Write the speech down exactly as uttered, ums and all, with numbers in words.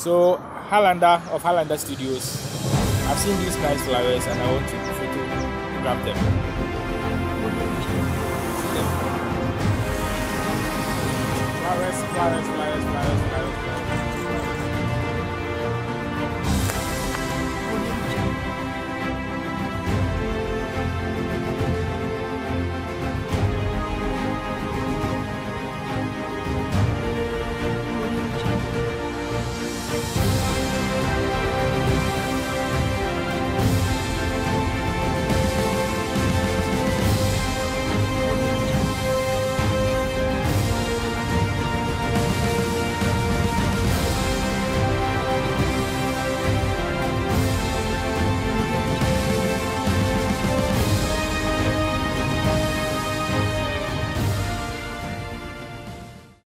So Highlander of Highlander Studios, I've seen these nice flowers and I want to photograph them. Flowers, flowers, flowers, flowers, flowers.